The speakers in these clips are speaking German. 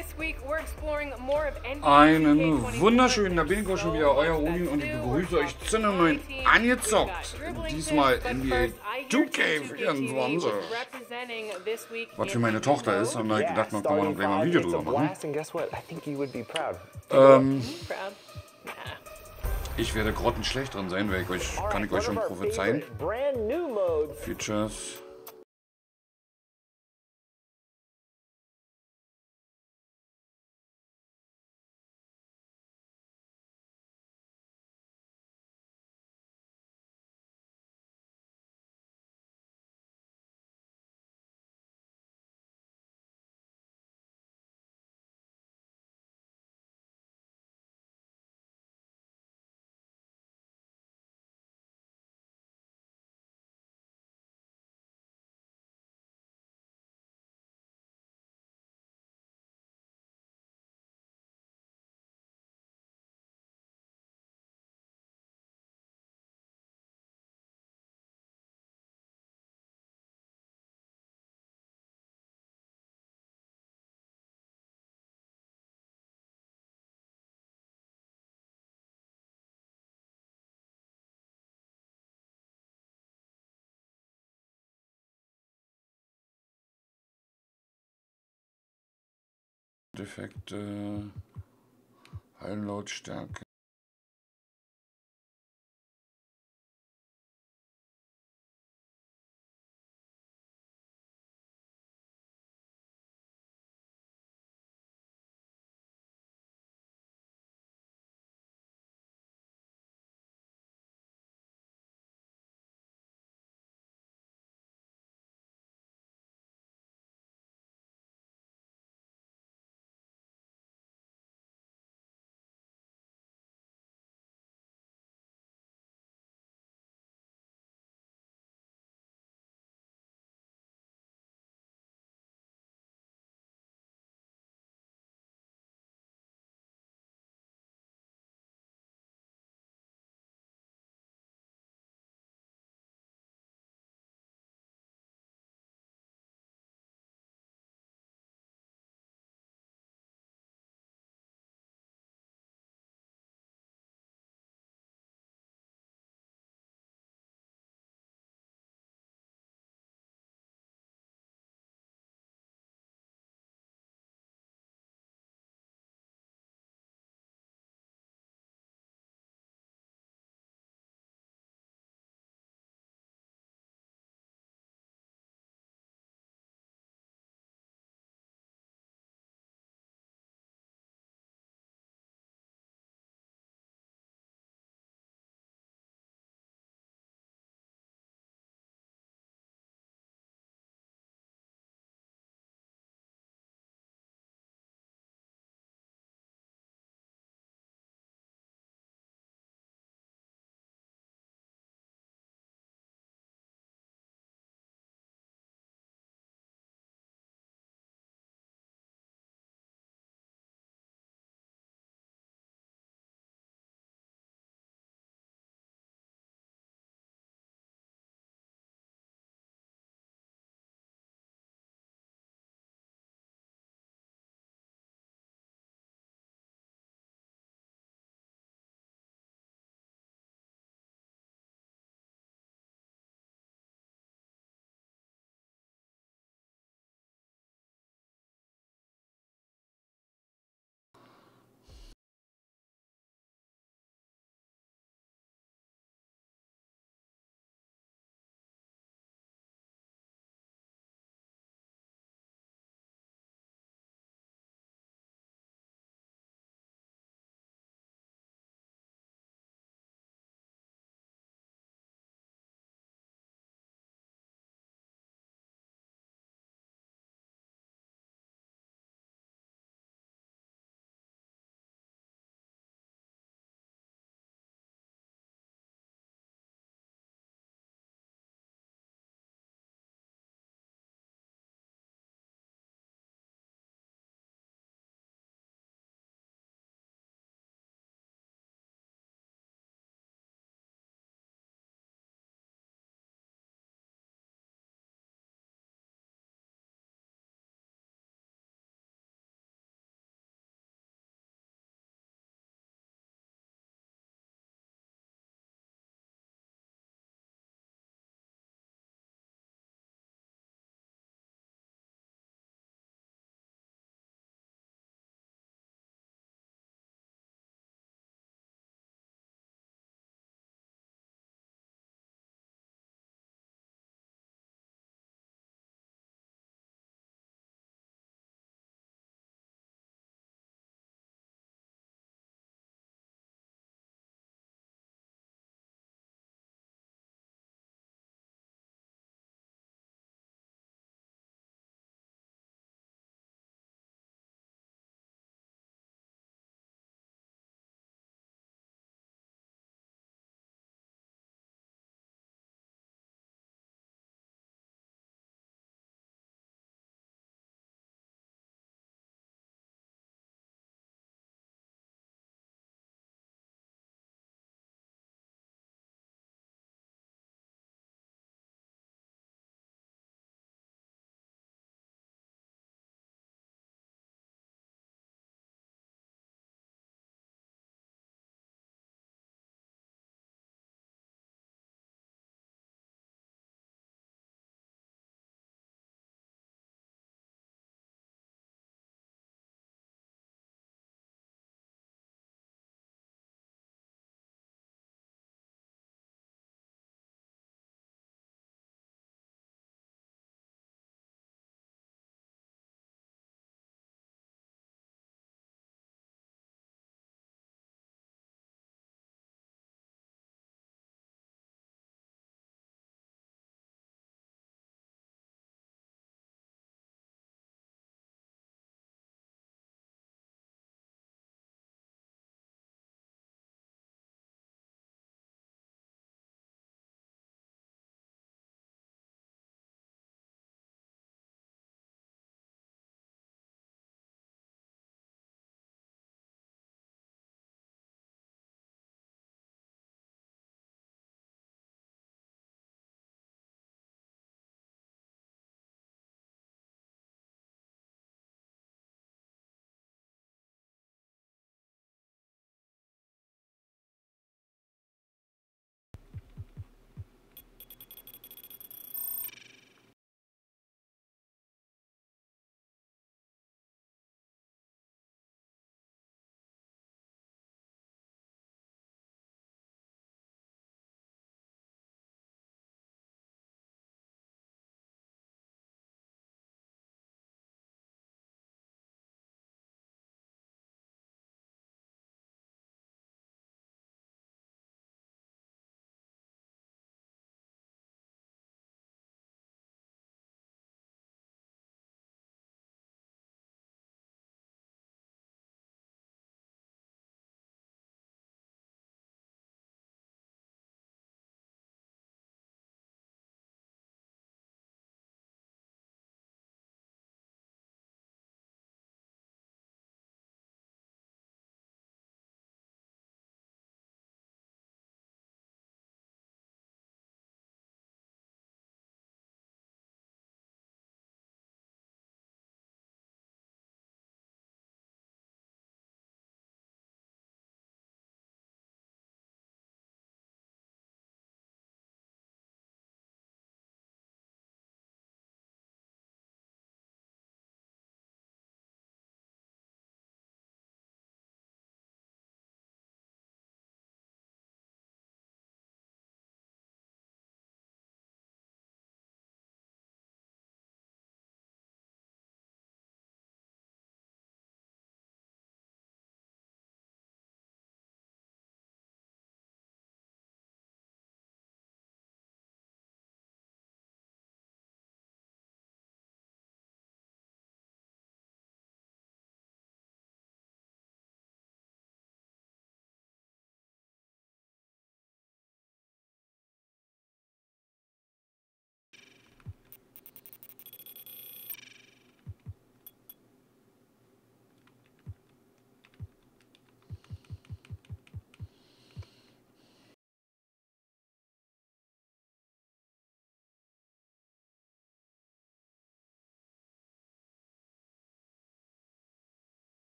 Einen wunderschönen, da bin ich auch schon wieder, euer Odin und ich begrüße euch zu einem neuen Angezockt. Diesmal NBA 2K24. Was für meine Tochter ist, und da habe ich gedacht, da kann man gleich mal ein Video drüber machen. Ich werde grottenschlecht drin sein, kann ich euch schon prophezeien. Features. Defekte, Hallenlautstärke.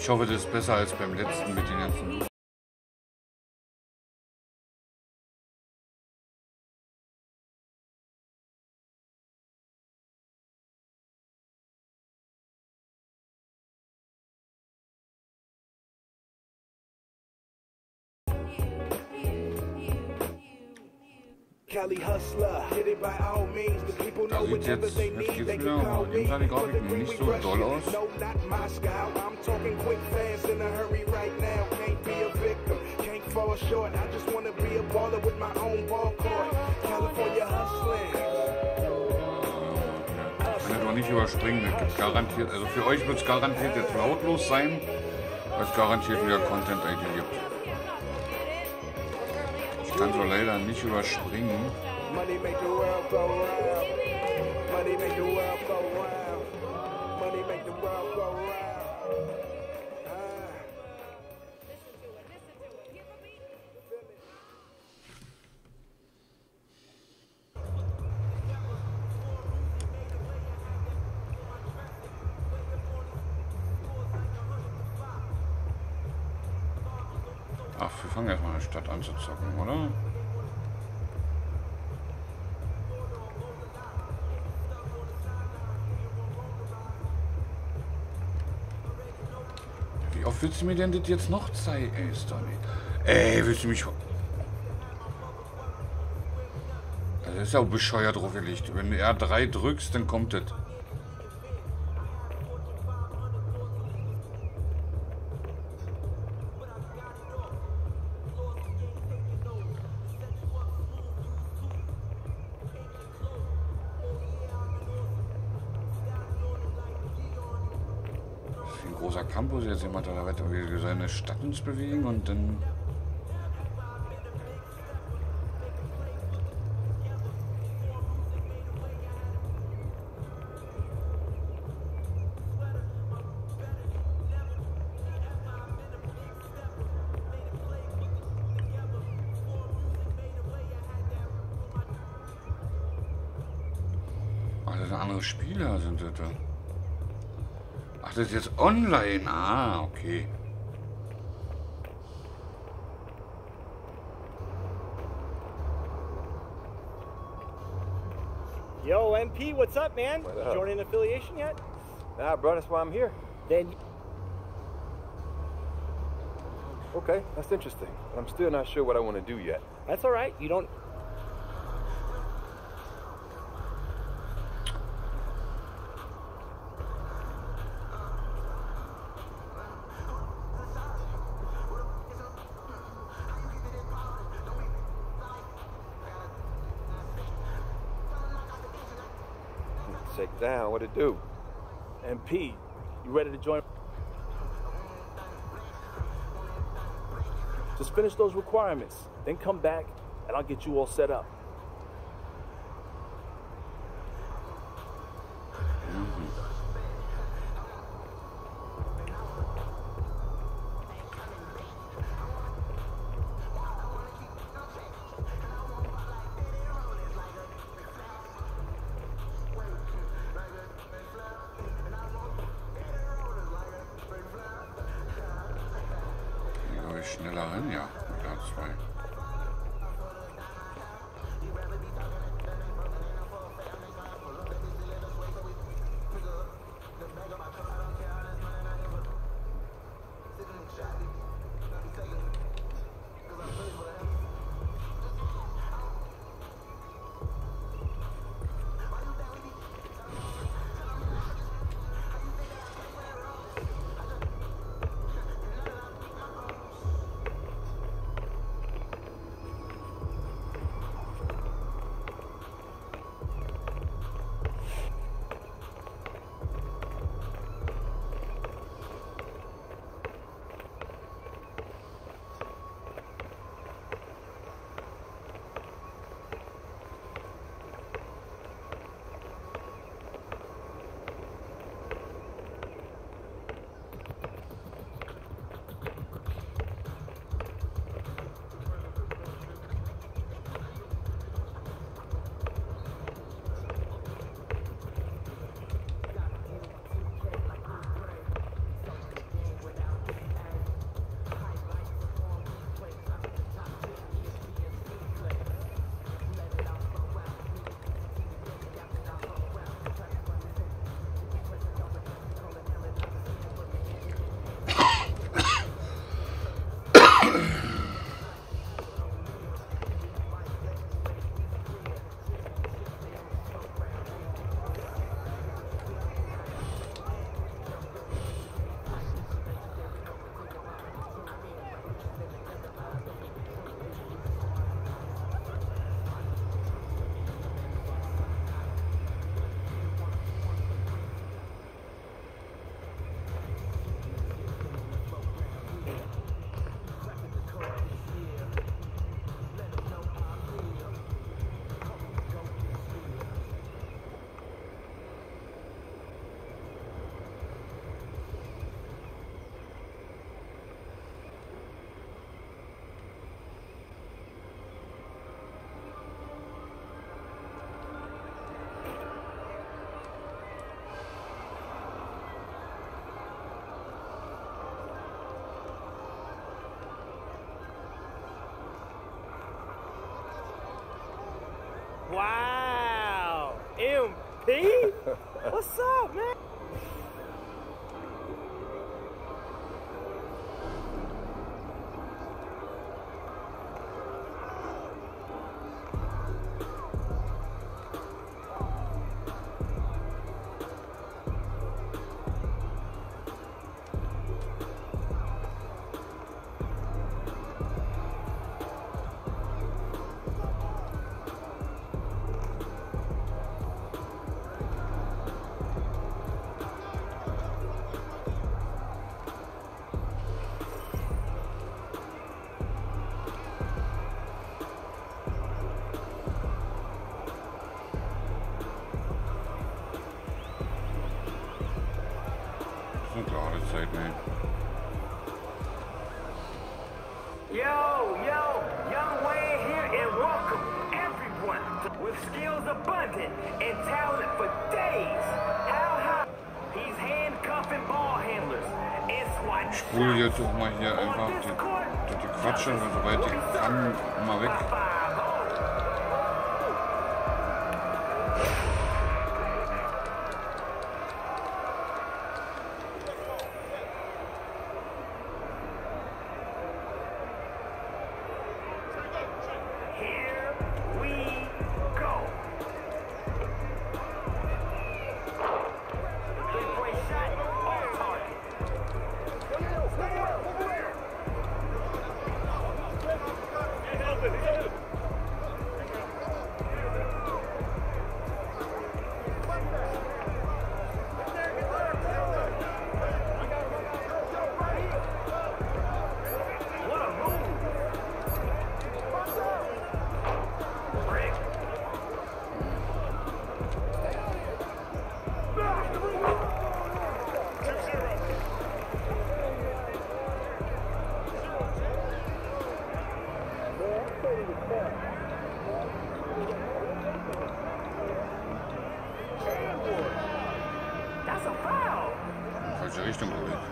Ich hoffe, das ist besser als beim letzten mit den ganzen... Da sieht jetzt geht's wieder, aber eben sah die Grafik nicht so doll aus. Ich kann das auch nicht überspringen, es gibt garantiert, also für euch wird es garantiert jetzt lautlos sein, weil es garantiert wieder Content-ID gibt. Ich kann so leider nicht überspringen. Money make the world go round. Money make the world go round. Money make the world go round. Ach, wir fangen erstmal in der Stadt an zu zocken, oder? Wie oft willst du mir denn das jetzt noch zeigen? Ey, ist doch nicht. Ey, willst du mich... Das ist ja auch bescheuert draufgelegt. Wenn du R3 drückst, dann kommt das. Großer Campus, jetzt jemand da weiter seine Stadt uns bewegen und dann... Ach, das sind andere Spieler, sind das da. Ach, das ist jetzt online. Ah, okay. Yo, MP, what's up, man? What up? Joining an affiliation yet? Nah, bro, that's why I'm here. Then... Okay, that's interesting. But I'm still not sure what I want to do yet. That's all right. You don't... Shake down, what it do? MP, you ready to join? Just finish those requirements, then come back, and I'll get you all set up. Schneller hin, ja. Oder zwei. Wow. MP? What's up, man? Eine klare Zeit, ne? Yo, young Wayne here and welcome everyone with skills abundant and talent for days. How he's handcuffing ball handlers and swatting. Ich spule jetzt auch mal hier einfach die Quatsche, soweit ich kann, mal weg. Falsche Richtung, glaube ich.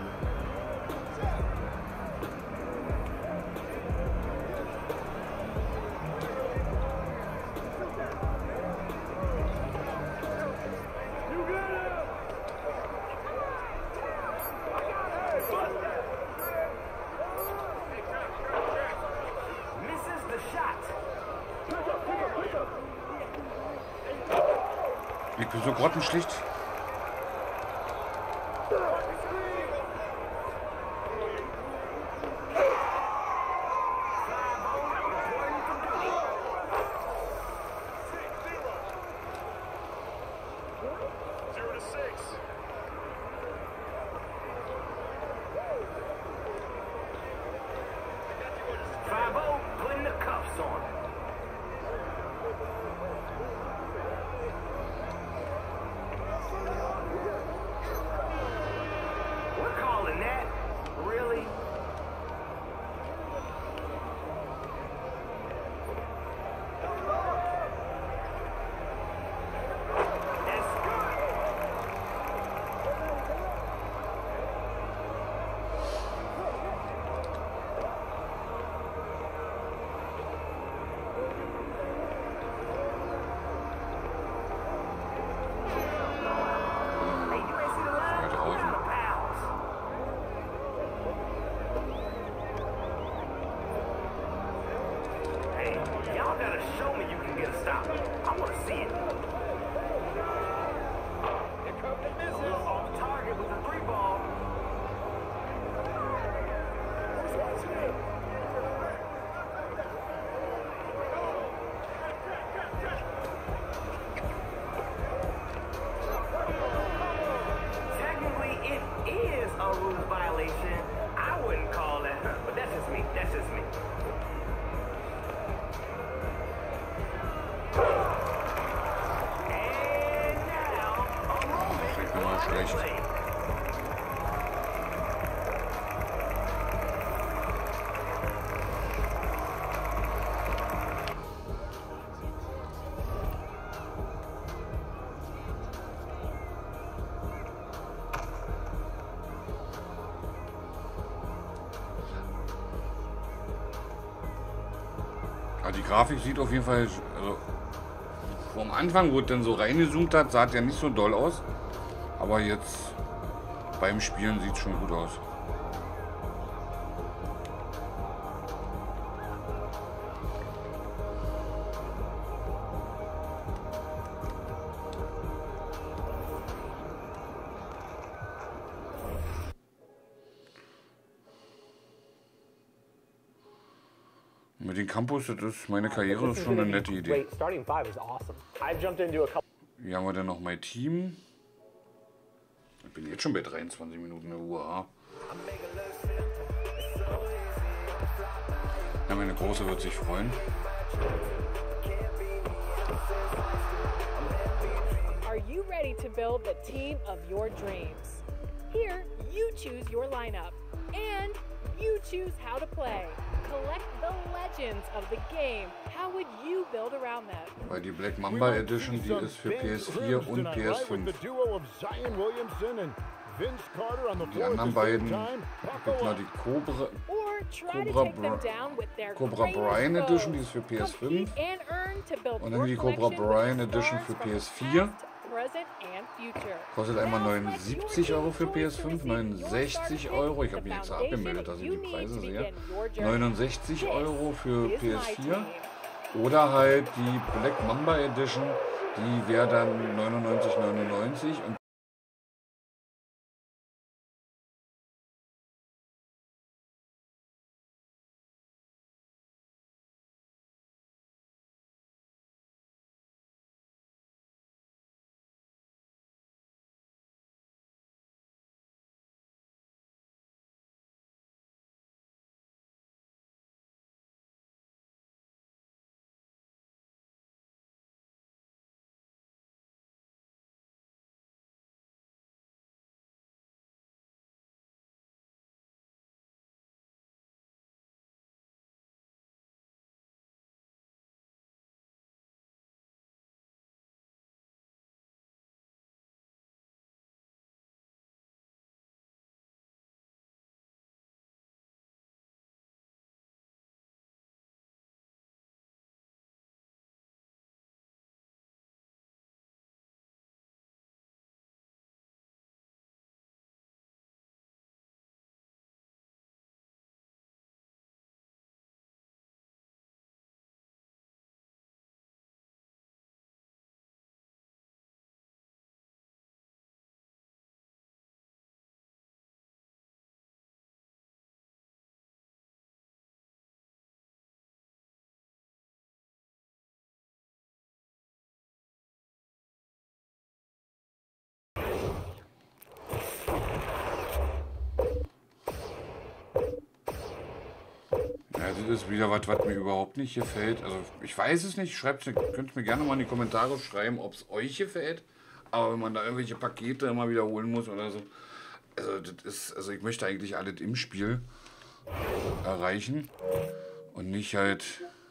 Ich bin so grottenschlicht. Die Grafik sieht auf jeden Fall, also Am Anfang, wo es dann so reingezoomt hat, sah der nicht so doll aus. Aber jetzt beim Spielen sieht es schon gut aus. Mit den Campus, das ist meine Karriere, ist schon eine nette Idee. Hier haben wir dann noch mein Team. Ich bin jetzt schon bei 23 Minuten der Uhr. Ja, meine Große wird sich freuen. Are you ready to build the team of your dreams? Here, you choose your lineup and you choose how to play. Collect the legends of the game. How would you build around them? Weil die Black Mamba Edition, die ist für PS4 und PS5. Die anderen beiden, gibt mal die Cobra Brian Edition, die ist für PS5. Und dann die Cobra Brian Edition für PS4. Kostet einmal 79 € für PS5, 69 €. Ich habe mich extra abgemeldet, dass ich die Preise sehe. 69 € für PS4. Oder halt die Black Mamba Edition, die wäre dann 99,99 €. Und ja, das ist wieder was, was mir überhaupt nicht gefällt. Also ich weiß es nicht, könnt mir gerne mal in die Kommentare schreiben, ob es euch gefällt. Aber wenn man da irgendwelche Pakete immer wiederholen muss oder so. Also ich möchte eigentlich alles im Spiel erreichen. Und nicht halt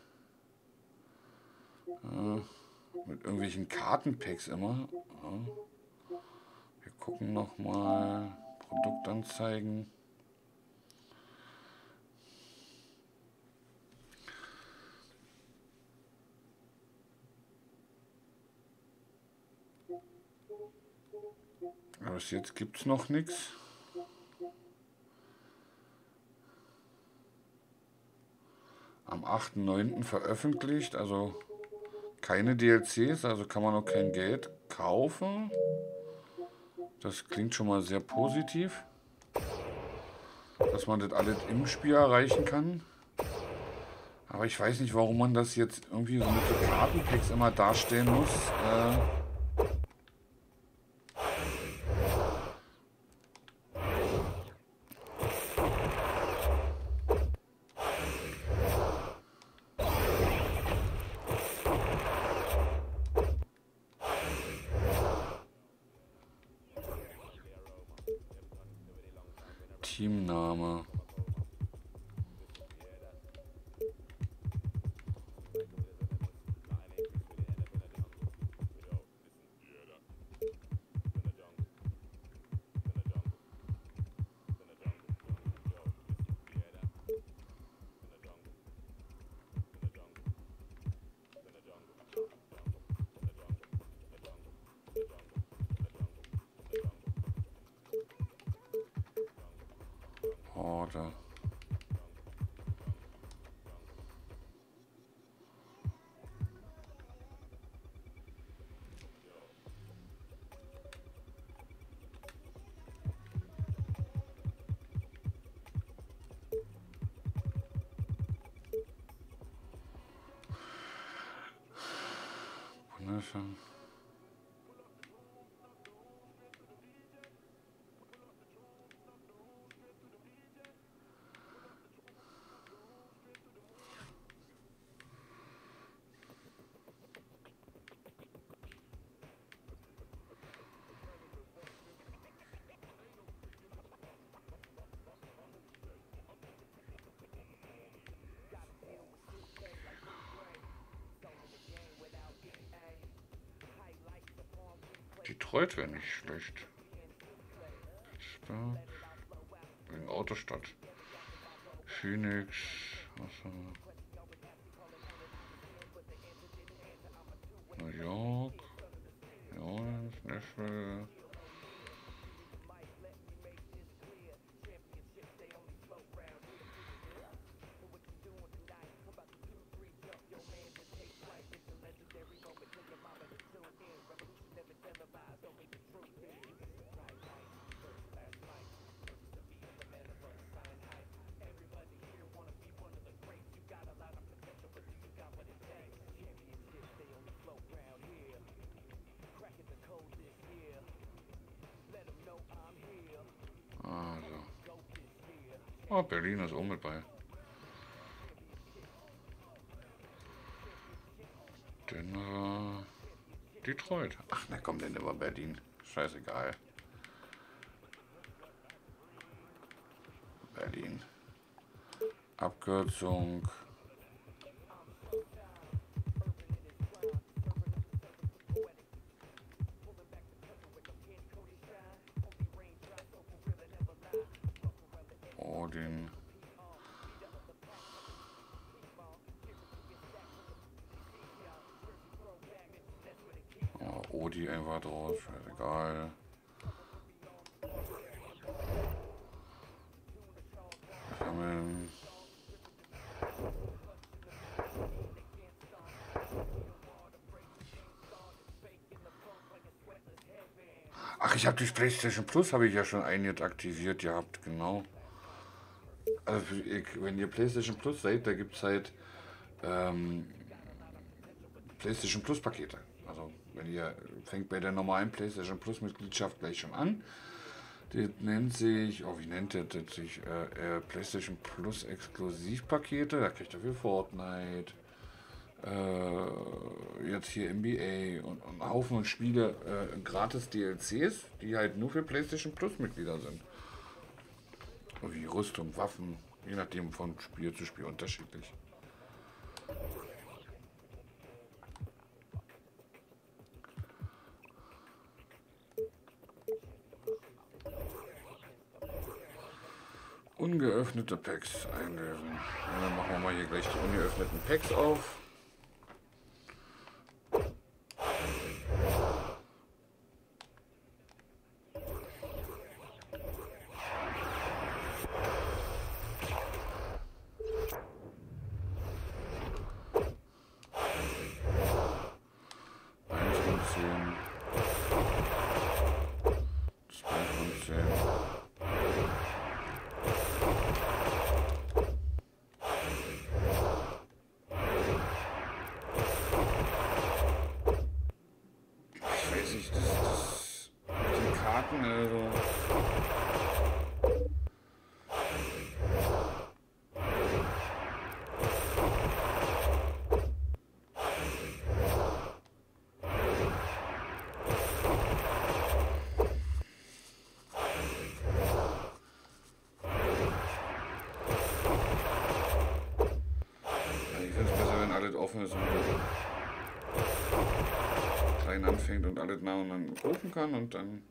mit irgendwelchen Kartenpacks immer. Wir gucken nochmal. Produktanzeigen. Aber bis jetzt gibt es noch nichts. Am 8.9. veröffentlicht, also keine DLCs, also kann man auch kein Geld kaufen. Das klingt schon mal sehr positiv, dass man das alles im Spiel erreichen kann. Aber ich weiß nicht, warum man das jetzt irgendwie so mit so Kartenpacks immer darstellen muss. Teamname. da. Wunderschön. Detroit wäre nicht schlecht. Stark. Wegen Autostadt. Phoenix. Also New York. Ja, Nashville. Also. Oh, Berlin ist auch mit bei. Denver. Detroit. Ach, na komm, denn immer Berlin. Scheißegal. Berlin. Abkürzung. Odin. Oh, Odi einfach drauf. Egal. Sammeln. Ach, ich habe die PlayStation Plus, habe ich ja schon aktiviert gehabt, genau. Also wenn ihr PlayStation Plus seid, da gibt es halt PlayStation Plus Pakete. Also wenn ihr fängt bei der normalen PlayStation Plus Mitgliedschaft gleich schon an. Das nennt sich, oh wie nennt der das sich? PlayStation Plus Exklusivpakete. Da kriegt ihr für Fortnite, jetzt hier NBA und einen Haufen Spiele gratis DLCs, die halt nur für PlayStation Plus Mitglieder sind. Wie Rüstung, Waffen, je nachdem von Spiel zu Spiel unterschiedlich. Ungeöffnete Packs einlösen. Und dann machen wir mal hier gleich die ungeöffneten Packs auf. Offen ist und klein anfängt und alles nah und dann rufen kann und dann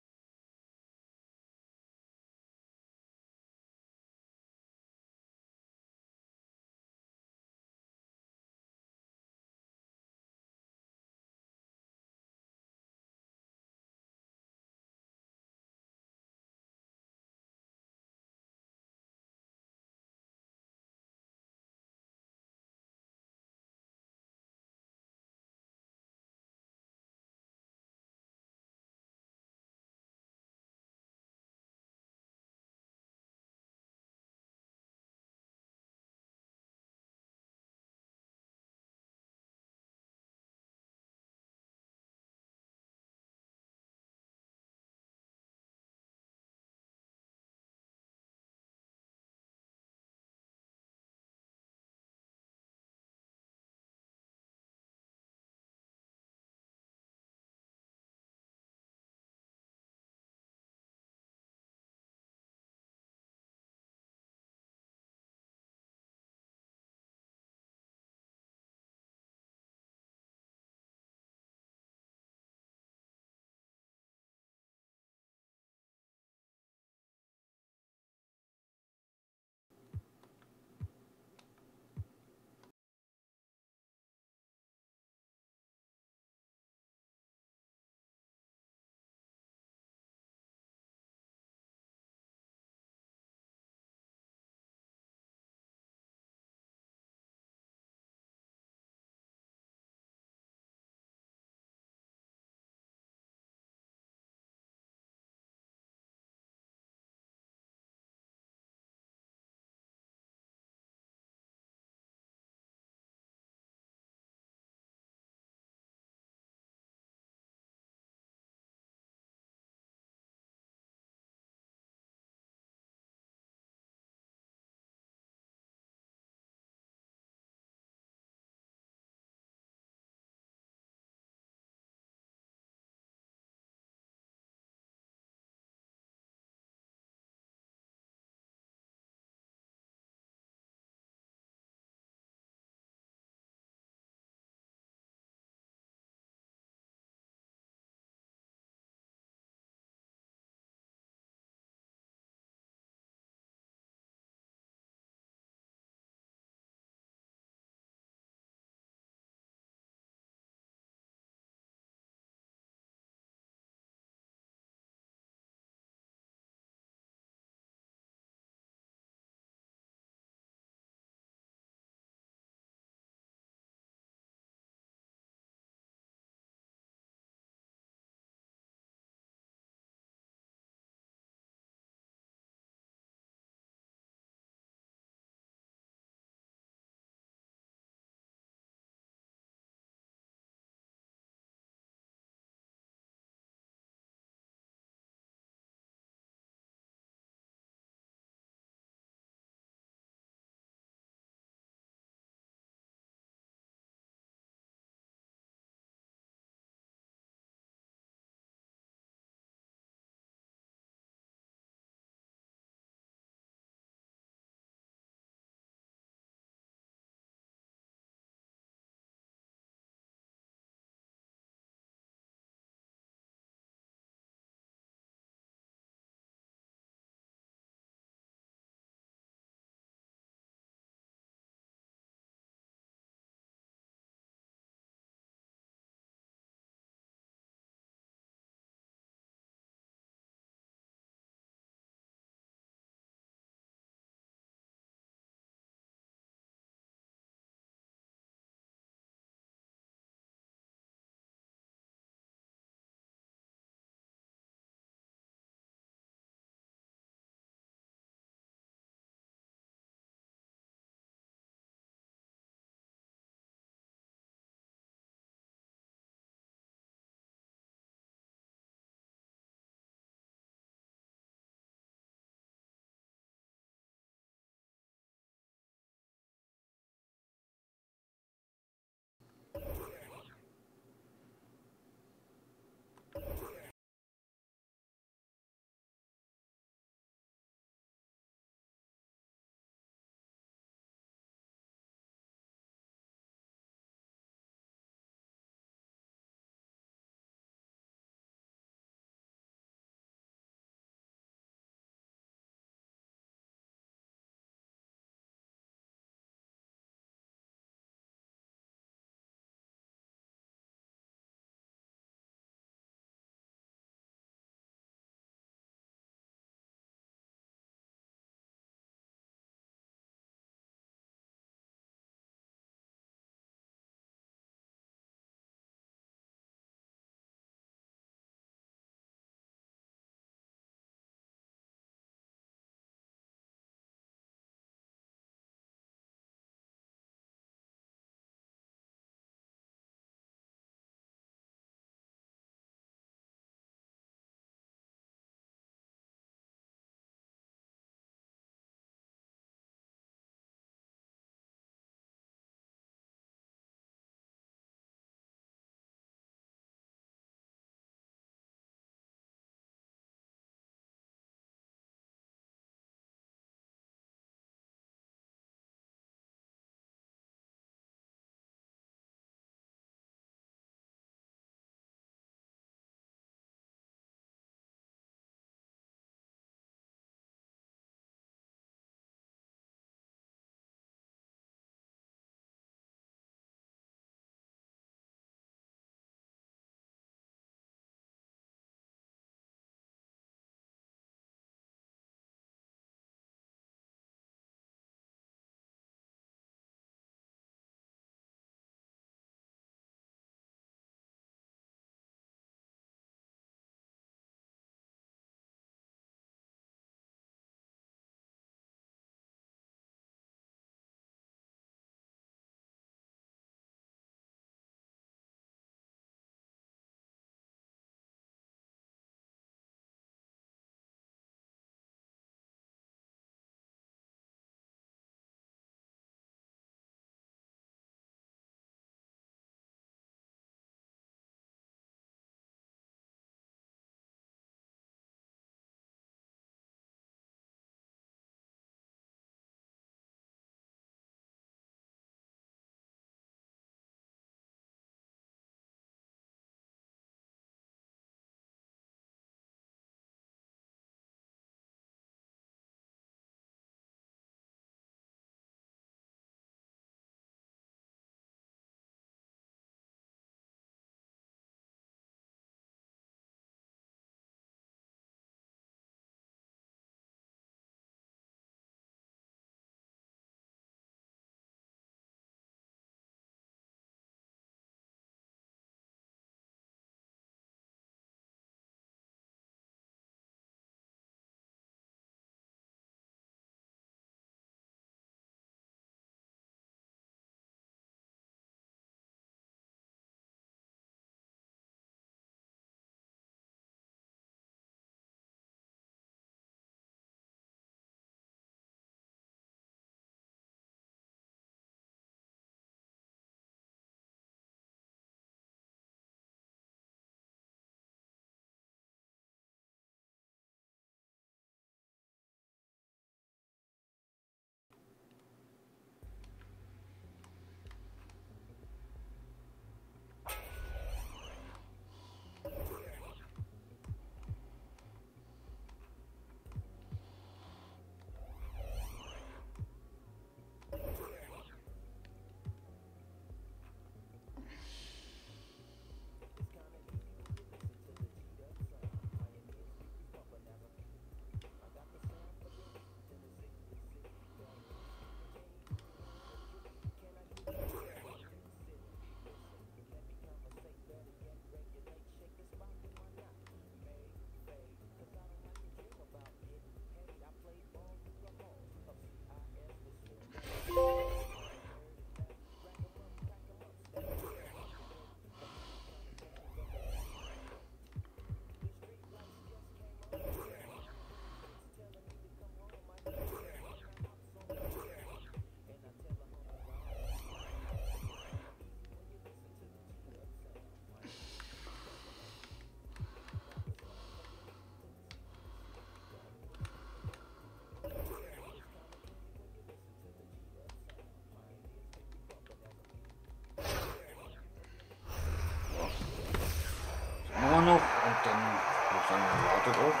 sagen, wartet auch.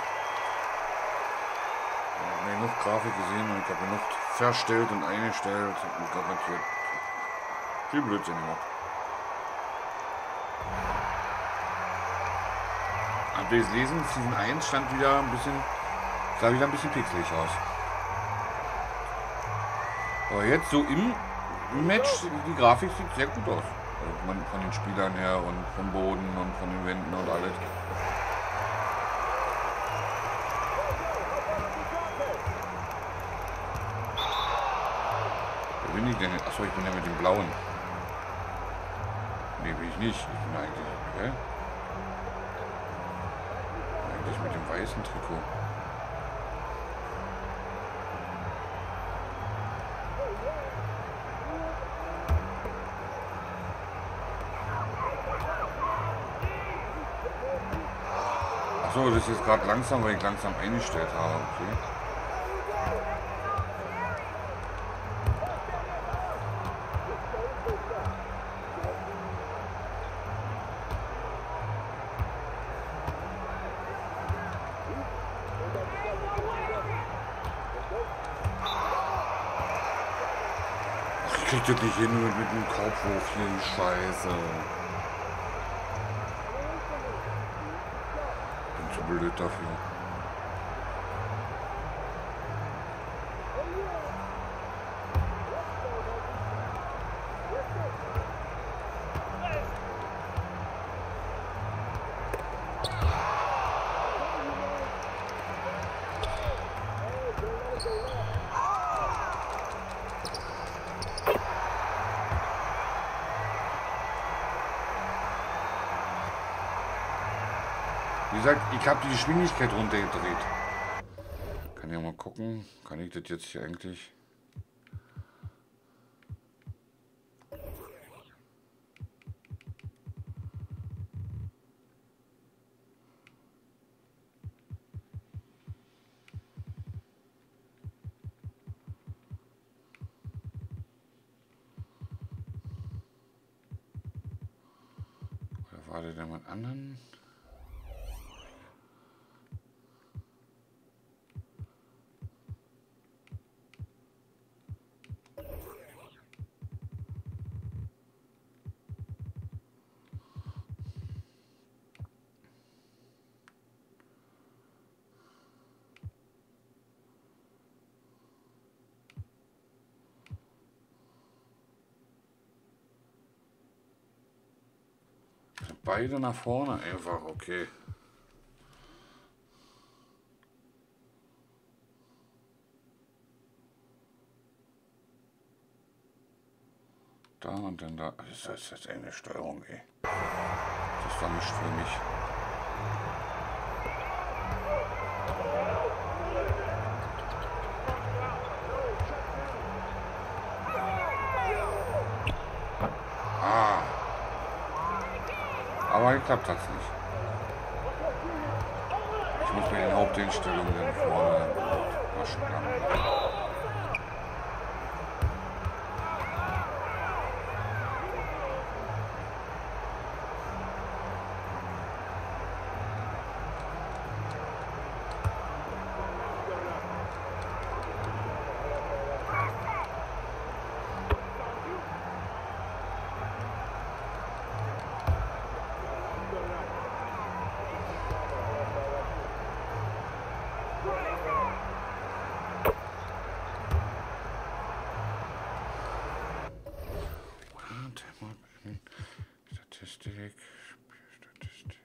Ich habe genug Grafik gesehen und ich habe genug verstellt und eingestellt und garantiert viel Blödsinn gemacht. Habt ihr es lesen? Season 1 stand wieder ein bisschen, sah wieder ein bisschen pixelig aus. Aber jetzt so im Match, die Grafik sieht sehr gut aus. Also von den Spielern her und vom Boden und von den Wänden und alles. Wer bin ich denn? Achso, ich bin ja mit dem blauen. Nee, bin ich nicht. Ich bin eigentlich, okay? Eigentlich mit dem weißen Trikot. Achso, das ist jetzt gerade langsam, weil ich langsam eingestellt habe. Okay. Ach, ich krieg das nicht hin mit dem Kopfwurf hier, die Scheiße. Blöd dafür. Wie gesagt, ich habe die Geschwindigkeit runtergedreht. Kann ja mal gucken. Kann ich das jetzt hier eigentlich... Oder war der denn mit anderen? Beide nach vorne einfach, okay. Da und dann da. Das ist jetzt eine Steuerung, ey. Das ist doch nicht für mich. Ah. Aber geklappt hat es nicht. Ich muss mir den Haupteinstellungen vorne waschen lassen. Statistik, Spielstatistik.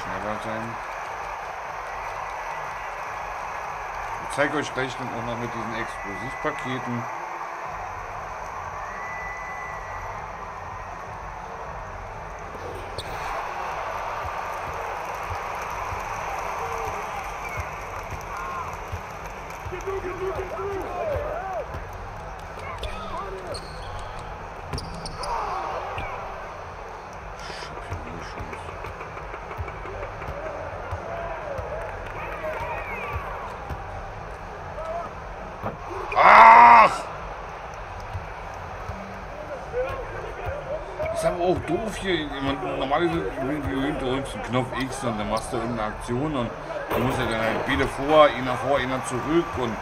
schneller sein. Ich zeige euch gleich dann auch noch mit diesen Exklusivpaketen. Ach! Ist aber auch doof hier. Normalerweise drückst du den Knopf X und dann machst du irgendeine Aktion und du musst ja dann halt wieder vor, einer zurück und.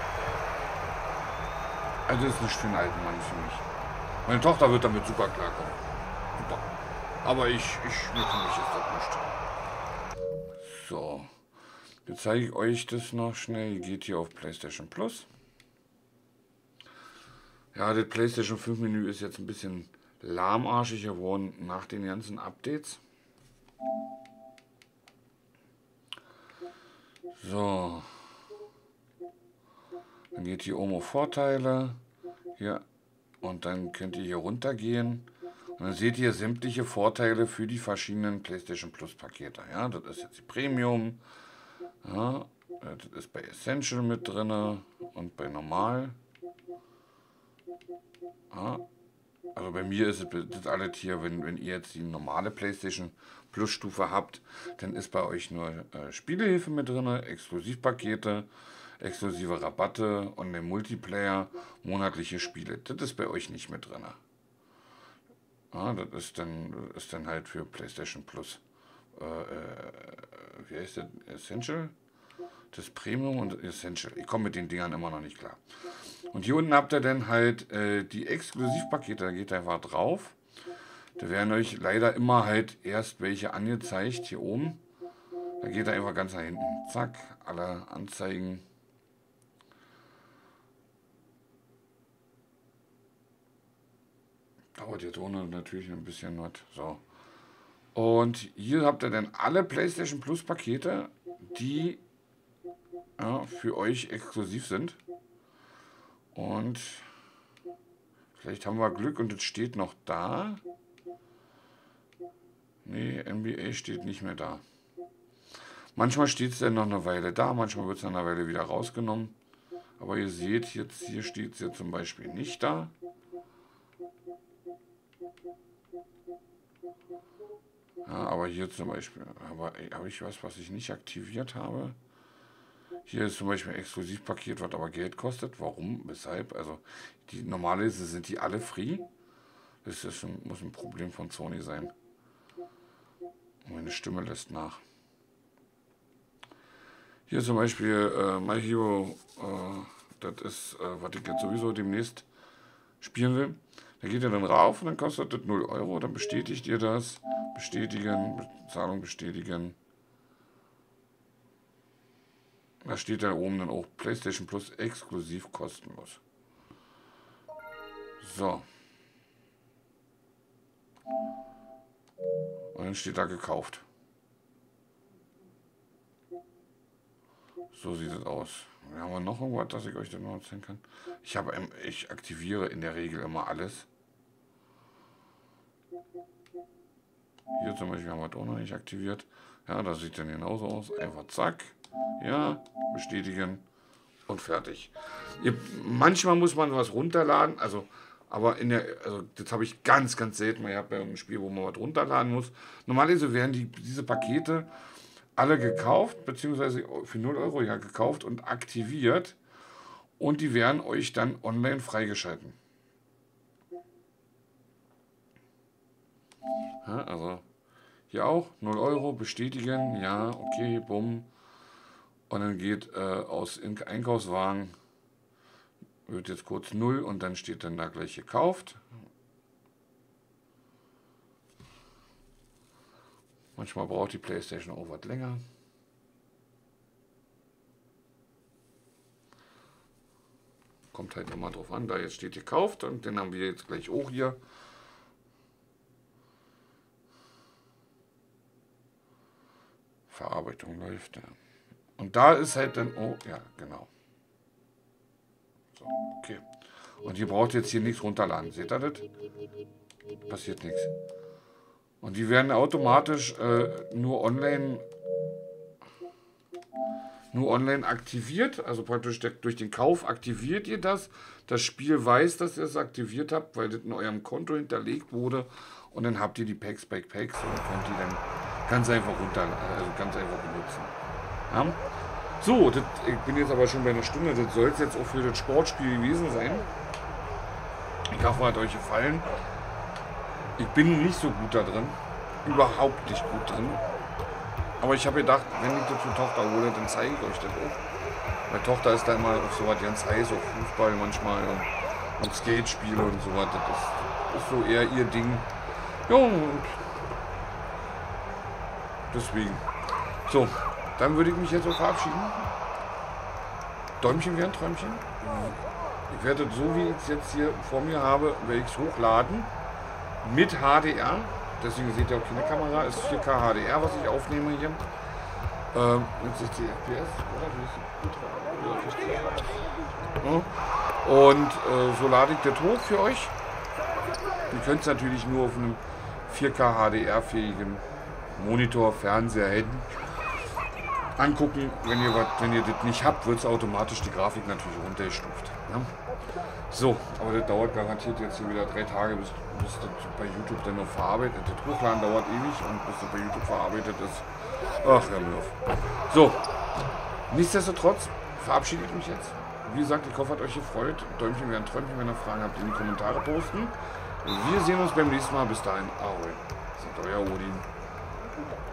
Also das ist nicht für einen alten Mann für mich. Meine Tochter wird damit super klarkommen. Super. Aber mir für mich ist das nicht. So. Jetzt zeige ich euch das noch schnell. Ihr geht hier auf PlayStation Plus. Ja, das PlayStation 5 Menü ist jetzt ein bisschen lahmarschig geworden nach den ganzen Updates. So. Dann geht hier oben auf Vorteile. Hier. Und dann könnt ihr hier runtergehen. Und dann seht ihr sämtliche Vorteile für die verschiedenen PlayStation Plus Pakete. Ja, das ist jetzt die Premium. Ja, das ist bei Essential mit drin und bei Normal. Ja, also bei mir ist das alles hier, wenn ihr jetzt die normale PlayStation Plus Stufe habt, dann ist bei euch nur Spielehilfe mit drin, Exklusivpakete, exklusive Rabatte und der Multiplayer, monatliche Spiele. Das ist bei euch nicht mit drin. Ja, das ist dann halt für PlayStation Plus. Wie heißt das? Essential? Das Premium und Essential. Ich komme mit den Dingern immer noch nicht klar. Und hier unten habt ihr dann halt die Exklusivpakete. Da geht ihr einfach drauf. Da werden euch leider immer halt erst welche angezeigt. Hier oben. Da geht ihr einfach ganz nach hinten. Zack. Alle Anzeigen. Dauert jetzt ohne natürlich ein bisschen was. So. Und hier habt ihr dann alle PlayStation Plus Pakete, die für euch exklusiv sind. Und vielleicht haben wir Glück und es steht noch da. Nee, NBA steht nicht mehr da. Manchmal steht es dann noch eine Weile da, manchmal wird es nach einer Weile wieder rausgenommen. Aber ihr seht jetzt, hier steht es ja zum Beispiel nicht da. Ja, aber hier zum Beispiel, habe ich was ich nicht aktiviert habe? Hier ist zum Beispiel ein Exklusivpaket, was aber Geld kostet. Warum? Weshalb? Also die normalerweise sind die alle free. Das ist muss ein Problem von Sony sein. Meine Stimme lässt nach. Hier zum Beispiel My Hero, das ist, was ich jetzt sowieso demnächst spielen will. Da geht ihr dann rauf und dann kostet das 0 Euro. Dann bestätigt ihr das. Bestätigen, Bezahlung bestätigen. Da steht da oben dann auch PlayStation Plus exklusiv kostenlos. So. Und dann steht da gekauft. So sieht es aus. Haben wir noch irgendwas, dass ich euch dann noch erzählen kann? Ich aktiviere in der Regel immer alles. Hier zum Beispiel haben wir es auch noch nicht aktiviert. Ja, das sieht dann genauso aus. Einfach zack. Ja, bestätigen und fertig. Manchmal muss man was runterladen, aber das habe ich ganz, ganz selten. Ich habe ja ein Spiel, wo man was runterladen muss. Normalerweise werden diese Pakete alle gekauft, beziehungsweise für 0 Euro ja gekauft und aktiviert. Und die werden euch dann online freigeschalten. Ja, also hier auch 0 Euro bestätigen, ja, okay, bumm. Und dann geht aus Einkaufswagen, wird jetzt kurz 0 und dann steht dann da gleich gekauft. Manchmal braucht die PlayStation auch was länger. Kommt halt immer drauf an, da jetzt steht gekauft und den haben wir jetzt gleich auch hier. Bearbeitung läuft, ja. Und da ist halt dann, oh, ja, genau. So, okay. Und ihr braucht jetzt hier nichts runterladen. Seht ihr das? Passiert nichts. Und die werden automatisch nur online aktiviert. Also praktisch durch den Kauf aktiviert ihr das. Das Spiel weiß, dass ihr es aktiviert habt, weil das in eurem Konto hinterlegt wurde. Und dann habt ihr die Packs by Packs und könnt die dann ganz einfach runterladen, also ganz einfach benutzen. Ja? So, ich bin jetzt aber schon bei einer Stunde. Das soll es jetzt auch für das Sportspiel gewesen sein. Ich hoffe, hat euch gefallen. Ich bin nicht so gut da drin. Überhaupt nicht gut drin. Aber ich habe gedacht, wenn ich das für Tochter hole, dann zeige ich euch das auch. Meine Tochter ist da immer auf sowas ganz heiß, auf Fußball manchmal und Skatespiele und sowas. Das ist so eher ihr Ding. Ja, und deswegen. So, dann würde ich mich jetzt auch verabschieden. Däumchen wäre ein Träumchen. Ich werde so, wie ich es jetzt hier vor mir habe, werde ich es hochladen mit HDR. Deswegen seht ihr auch keine Kamera. Es ist 4K HDR, was ich aufnehme hier. Mit 60 FPS, oder? Ja. Und so lade ich das hoch für euch. Ihr könnt es natürlich nur auf einem 4K HDR-fähigen Monitor, Fernseher angucken. Wenn ihr das nicht habt, wird es automatisch die Grafik natürlich runtergestuft. Ja? So, aber das dauert garantiert jetzt hier wieder 3 Tage, bis das bei YouTube dann noch verarbeitet. Das Hochladen dauert ewig und bis das bei YouTube verarbeitet ist. Ach, hör mir auf. So, nichtsdestotrotz verabschiede ich mich jetzt. Wie gesagt, ich hoffe, hat euch gefreut. Däumchen wäre ein Träumchen, wenn ihr Fragen habt, in die Kommentare posten. Wir sehen uns beim nächsten Mal. Bis dahin, ahoi. Sagt euer Odin.